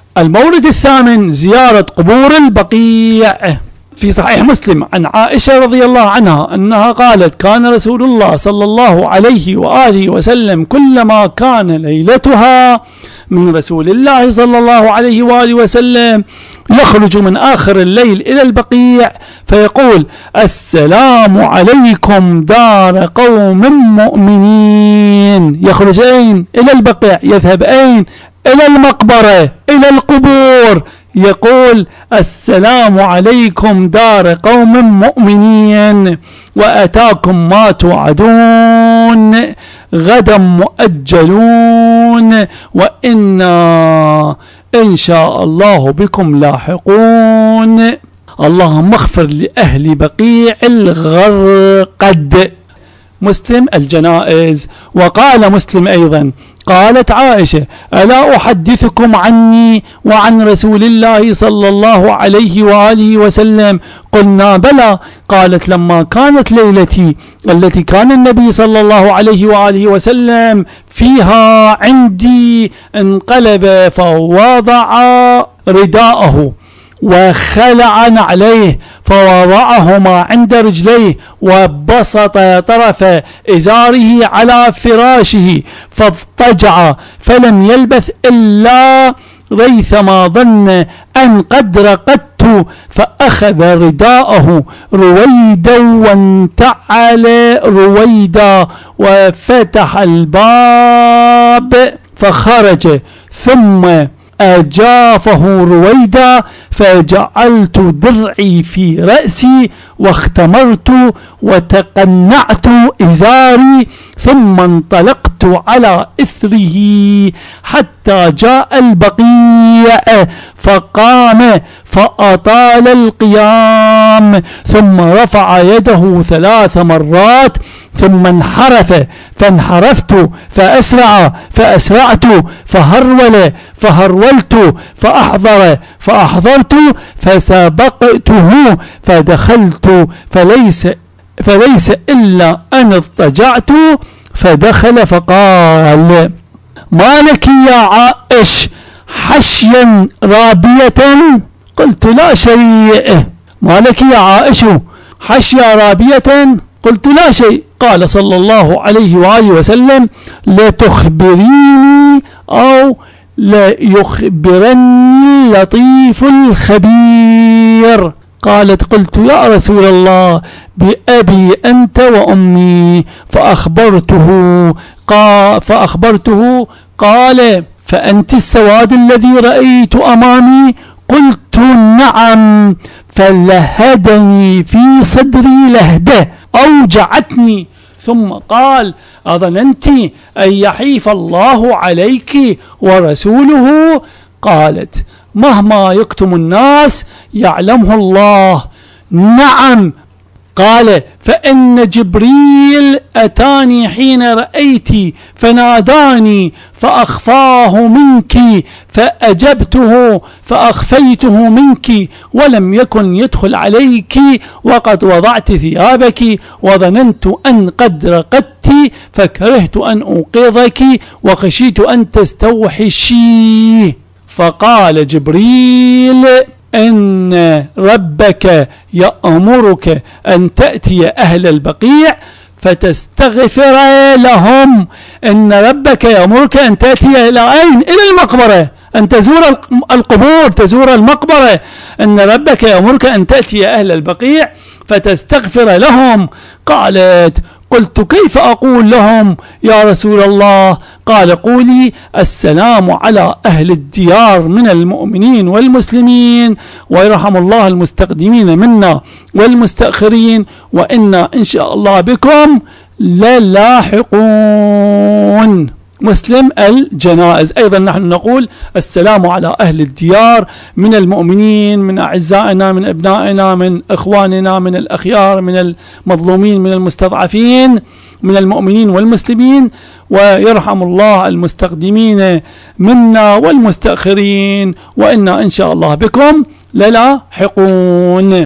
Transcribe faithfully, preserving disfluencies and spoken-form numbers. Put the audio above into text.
المورد الثامن زيارة قبور البقيع. في صحيح مسلم عن عائشة رضي الله عنها أنها قالت: كان رسول الله صلى الله عليه وآله وسلم كلما كان ليلتها من رسول الله صلى الله عليه وآله وسلم يخرج من آخر الليل إلى البقيع فيقول: السلام عليكم دار قوم مؤمنين. يخرج أين؟ إلى البقيع. يذهب أين؟ إلى المقبرة، إلى القبور. يقول: السلام عليكم دار قوم مؤمنين وأتاكم ما توعدون غدا مؤجلون وإنا إن شاء الله بكم لاحقون. اللهم اغفر لأهل بقيع الغرقد. مسلم الجنائز. وقال مسلم أيضا: قالت عائشة: ألا أحدثكم عني وعن رسول الله صلى الله عليه وآله وسلم؟ قلنا: بلى. قالت: لما كانت ليلتي التي كان النبي صلى الله عليه وآله وسلم فيها عندي انقلب فوضع رداءه وخلع نعليه فوضعهما عند رجليه وبسط طرف إزاره على فراشه فاضطجع فلم يلبث إلا ريثما ظن أن قد رقدت فأخذ رداءه رويدا وانتعل رويدا وفتح الباب فخرج ثم أجافه رويدا فجعلت درعي في رأسي واختمرت وتقنعت إزاري ثم انطلقت على إثره حتى جاء البقيع فقام فأطال القيام ثم رفع يده ثلاث مرات ثم انحرف فانحرفت فأسرع فأسرعت فهرول فهرولت فأحضر فأحضرت فسبقته فدخلت فليس فليس إلا أن اضطجعت فدخل فقال: ما لك يا عائش حشيا رابية؟ قلت: لا شيء. ما لك يا عائش حشيا رابية؟ قلت: لا شيء. قال صلى الله عليه وآله وسلم: لتخبريني أو ليخبرني اللطيف الخبير. قالت: قلت: يا رسول الله بأبي أنت وأمي. فأخبرته قال فأخبرته قال: فأنت السواد الذي رأيت أمامي؟ قلت: نعم. فلهدني في صدري لهدة أوجعتني ثم قال: أظننت أن يحيف الله عليك ورسوله؟ قالت: مهما يكتم الناس يعلمه الله. نعم. قال: فإن جبريل أتاني حين رأيتي فناداني فأخفاه منك فأجبته فأخفيته منك ولم يكن يدخل عليك وقد وضعت ثيابك وظننت أن قد رقدت فكرهت أن أوقظك وخشيت أن تستوحشي. فقال جبريل: إن ربك يأمرك أن تأتي أهل البقيع فتستغفر لهم. إن ربك يأمرك أن تأتي إلى أين؟ إلى المقبرة، أن تزور القبور، تزور المقبرة. إن ربك يأمرك أن تأتي أهل البقيع فتستغفر لهم. قالت: قلت: كيف أقول لهم يا رسول الله؟ قال: قولي: السلام على أهل الديار من المؤمنين والمسلمين ويرحم الله المستقدمين منا والمستأخرين وإنا إن شاء الله بكم للاحقون. مسلم الجنائز. أيضا نحن نقول: السلام على أهل الديار من المؤمنين، من أعزائنا، من أبنائنا، من إخواننا، من الأخيار، من المظلومين، من المستضعفين، من المؤمنين والمسلمين ويرحم الله المستقدمين منا والمستأخرين وإنا إن شاء الله بكم للاحقون.